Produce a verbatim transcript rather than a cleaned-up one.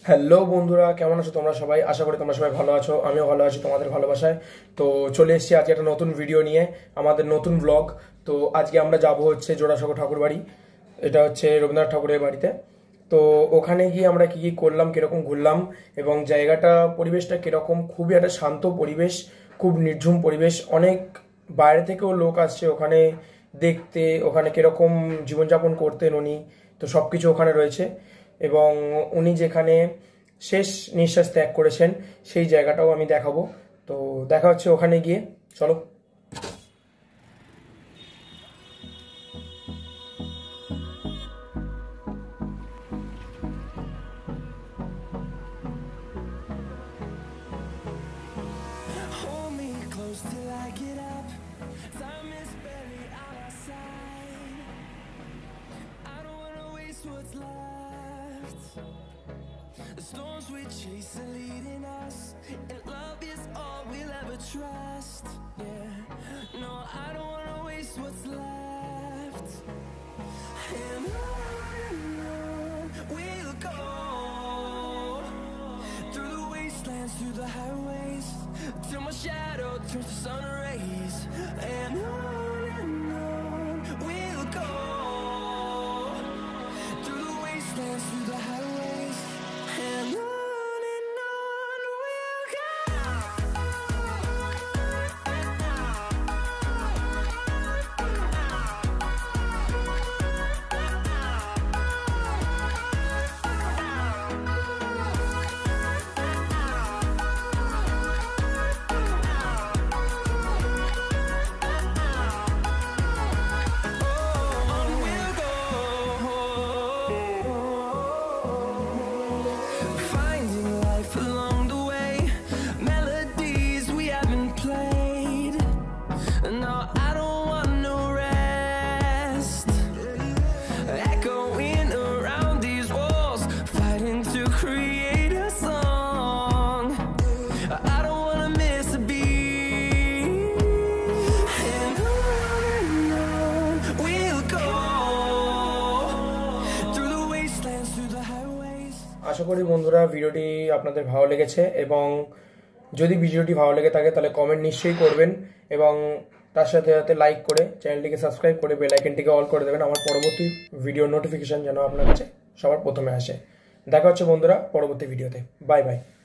Hello বন্ধুরা, কেমন আছো তোমরা সবাই? আশা করি তোমরা সবাই ভালো আছো, আমিও ভালো আছি তোমাদের ভালোবাসায়। তো চলে এসেছি আজকে একটা নতুন ভিডিও নিয়ে, আমাদের নতুন ব্লগ। তো আজকে আমরা যাব হচ্ছে জোড়াসাঁকো ঠাকুর বাড়ি, এটা হচ্ছে রবীন্দ্রনাথ ঠাকুরের বাড়িতে। তো ওখানে গিয়ে আমরা কি কি করলাম, কিরকম ঘুরলাম এবং জায়গাটা পরিবেশটা কিরকম, খুবই একটা শান্ত পরিবেশ, খুব নির্ঝুম পরিবেশ। অনেক বাইরে থেকেও লোক আসছে ওখানে দেখতে, ওখানে কিরকম জীবনযাপন করতেন উনি, তো সব কিছু ওখানে রয়েছে। এবং উনি যেখানে শেষ নিঃশ্বাস ত্যাগ করেছেন সেই জায়গাটাও আমি দেখাবো। তো দেখা হচ্ছে ওখানে গিয়ে, চলো। The storms we chase are leading us, and love is all we'll ever trust. Yeah, no, I don't wanna waste what's left. And on and on we'll go, through the wastelands, through the highways, till my shadow turns to sun rays. And on and on we'll go, through the wastelands, through the highways, and on. আশা করি বন্ধুরা ভিডিওটি আপনাদের ভালো লেগেছে, এবং যদি ভিডিওটি ভালো লেগে থাকে তাহলে কমেন্ট নিশ্চয়ই করবেন, এবং তার সাথে সাথে লাইক করে চ্যানেলটিকে সাবস্ক্রাইব করে বেল আইকনটিকে অল করে দেবেন, আমার পরবর্তী ভিডিও নোটিফিকেশন যেন আপনার কাছে সবার প্রথমে আসে। দেখা হচ্ছে বন্ধুরা পরবর্তী ভিডিওতে। Bye by.